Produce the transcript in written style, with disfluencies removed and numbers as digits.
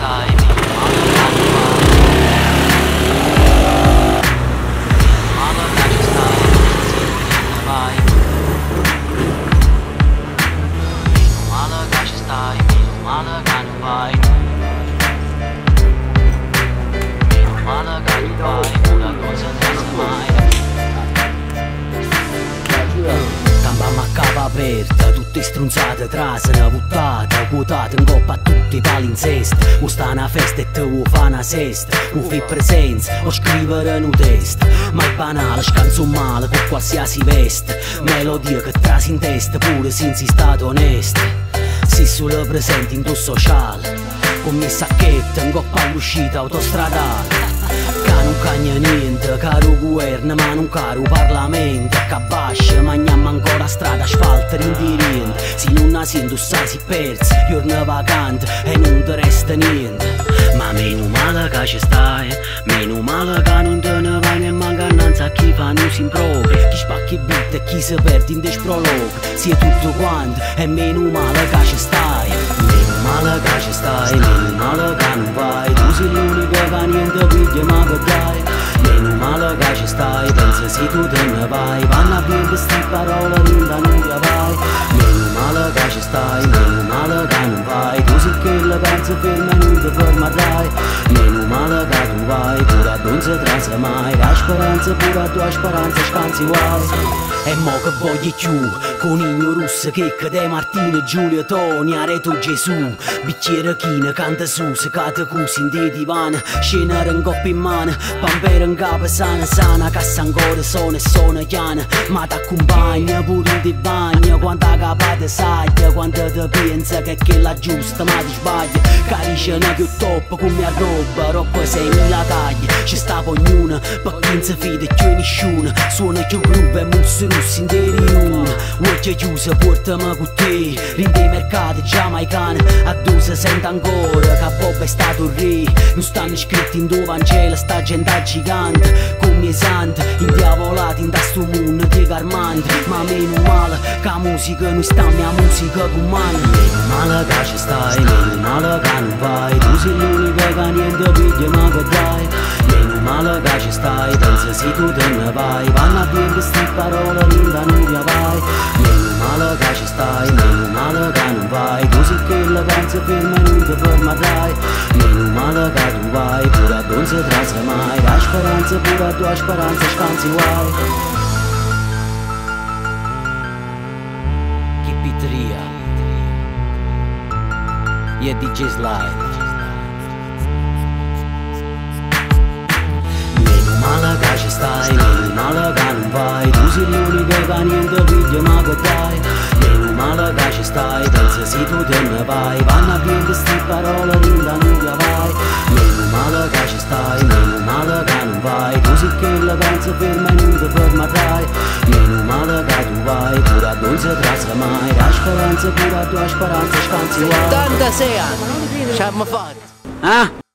stai, meno male che non vai. Meno male che ci stai, meno male che non vai. Meno male che non vai, una cosa non si mai. Campammo a capo aperta, tutte strunzate, trase, una buttata, quotate in coppa a tutti i palinsesti. O sta una festa e te o fa una sesta, o fi presenza, o scrivere un test. Ma è banale, scanso male con qualsiasi veste, melodia che trasi in testa pure senza stato onesto. Si solo presenti in tuo sociale, con mie sacchette in coppa all'uscita autostradale. Che non cagna niente, caro governo ma non caro Parlamento. Che bascia, magniamo ancora strada, asfalto rindirente. Se non la sento sai si persi, giorno vacante e non ti resta niente. Ma meno male che ci stai, meno male che non te ne vai né mancanza a chi fa non si impropria. Chi spacchi beat e chi si perde in desprologo, sia tutto quanto e meno male che ci stai. Meno male che ci stai, meno male che non vai. Tu sei l'unico che niente piglia ma che dai. Meno male che ci stai, pensa se tu te ne vai. Vanno a dire queste parole non da nulla vai. Meno male che ci stai, meno male che non vai. Tu sei che la pensa ferma e non ti ferma dai. Meno male che tu vai, pure non si trasa mai. La speranza, pure la tua speranza scansi guai. E mo che voglio più, coniglio russo, checca de Martino, Giulio, Toni, Areto, Gesù. Bicchiere china, canta su, se cade cusi in de divana. Scenere in coppa in mano, pampere in capo sana, sana. Cassa ancora sono e sono chiana, ma t'accompagna pure in di bagno. Quanta capata saglia, quanta te pensa che è la giusta, ma ti sbaglia. Caricena più top, come a roba, roba 6.000 tagli. Ci sta ognuno, per chi non si fida più nessuno. Suona più groove e mussi russi interi uno. Occhio chiuso, portami con te. Rinde i mercati giamaicani, a due si sente ancora che Bob è stato il re. Non stanno scritti in tuo Vangelo, sta gente gigante. Come i santi, indiavolati in sto mondo di carmanti. Ma meno male che la musica non sta mia musica con mano. Meno male che ci stai, meno male che non vai. Tu sei l'unico che niente piglia ma che dai. Meno male che ci stai, pensa se tu te ne vai. Vanno a dire queste parole non da nulla vai. Meno male che ci stai, meno male che non vai. Tu sei che la pensa ferma e non ti ferma dai. Meno male che tu vai, pure non si trasa mai. La speranza, pure la tua speranza scansi guai. Keep it real. Yeah, DJ Slide. Meno male che ci stai, meno male che non vai. Tu sei l'unico che niente piglia ma che dai. Meno male che ci stai, pensa se tu te ne vai. Vanno a dire queste parole non da nulla vai. Meno male che ci stai, meno male che non vai. Tu sei che la pensa ferma e non ti ferma dai. Meno male che tu vai, pure non si trasa mai. La speranza, pure la tua speranza scansi guai. 86 anni, ci abbiamo fatto. Ah?